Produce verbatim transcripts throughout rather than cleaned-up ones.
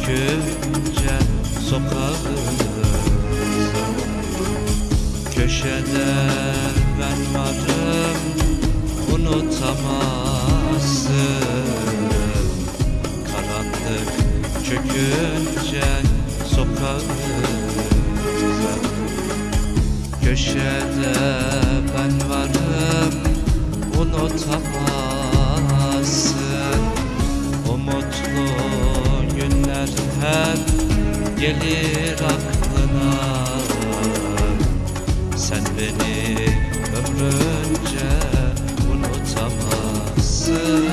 çökünce sokağımıza, köşede ben varım, unutamazsın. Karanlık çökünce sokağımıza, köşede ben varım, unutamazsın. O mutlu günler hep gelir aklına, sen beni ömrünce unutamazsın.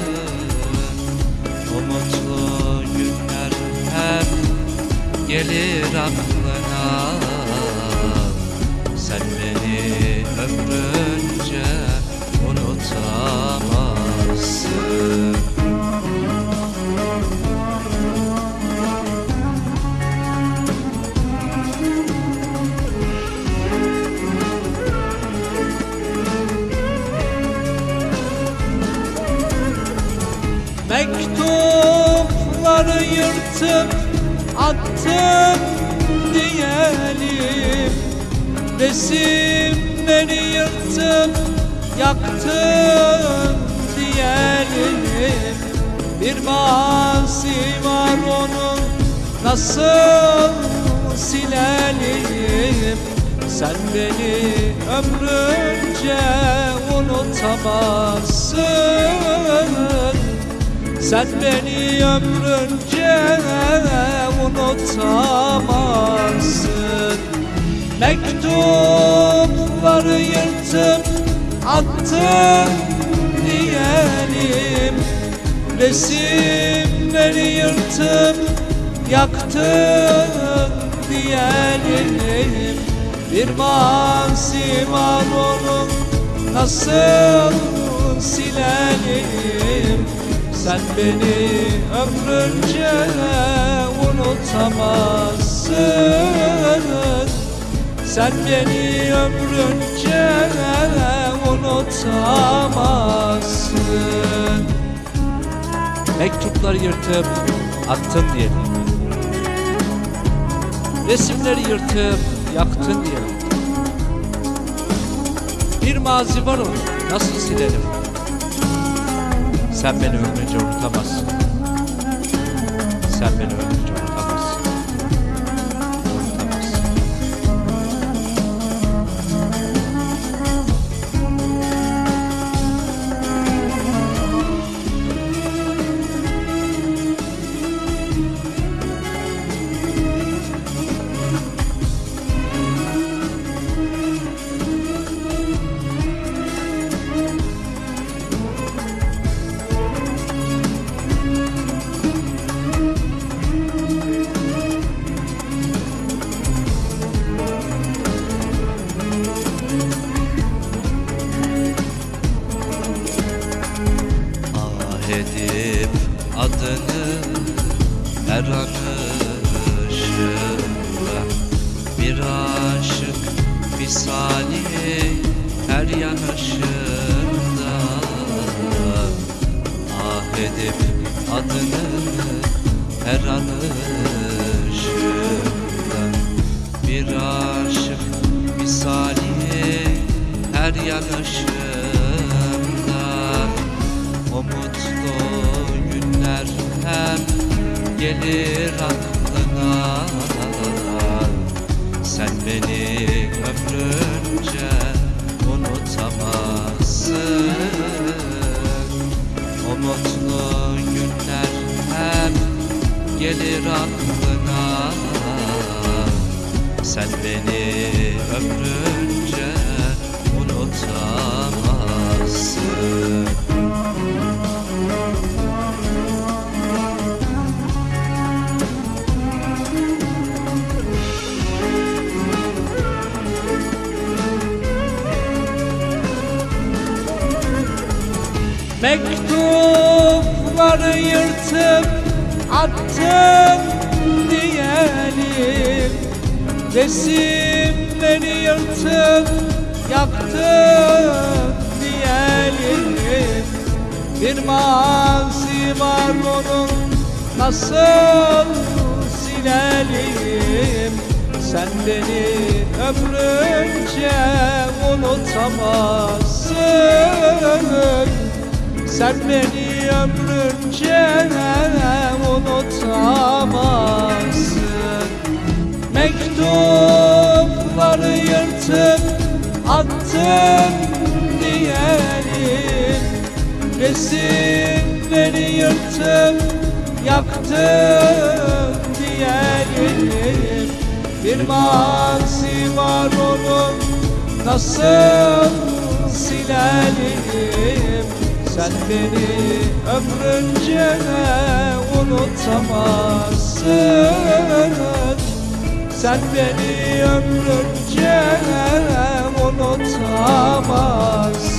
O mutlu günler hep gelir aklına, sen beni ömrünce unutamazsın. Mektupları yırtıp attım diyelim, resimleri yırtıp yaktım diyelim. Bir mazi var onun, nasıl silelim? Sen beni ömrünce unutamazsın. Sen beni ömrünce unutamazsın. Mektupları yırtıp attım diyelim, resimleri yırtıp yaktım diyelim. Bir mazi var onun, nasıl silelim? Sen beni ömrünce unutamazsın. Sen beni ömrünce unutamazsın. Mektupları yırtıp attın diyelim, resimleri yırtıp yaktın diyelim. Bir mazi var onu, nasıl silelim? Sen beni ömrünce unutamazsın. Sen beni ömrünce unutamazsın. Unutamazsın. Edip adını her anışımda, bir aşık misali her yanışımda. Ah edip adını her anışımda, bir aşık misali her yanışımda. O mutlu günler hep gelir aklına, sen beni ömrünce unutamazsın. O mutlu günler hep gelir aklına, sen beni ömrünce unutamazsın. Mektupları yırtıp attım diyelim, resimleri yırtıp yaktım diyelim. Bir mazi var onun, nasıl silelim? Sen beni ömrünce unutamazsın. Sen beni ömrünce unutamazsın. Mektupları yırtıp attın diyelim, resimleri yırtıp yaktın diyelim. Bir mazi var onun, nasıl silelim? Sen beni ömrünce unutamazsın. Sen beni ömrünce unutamazsın.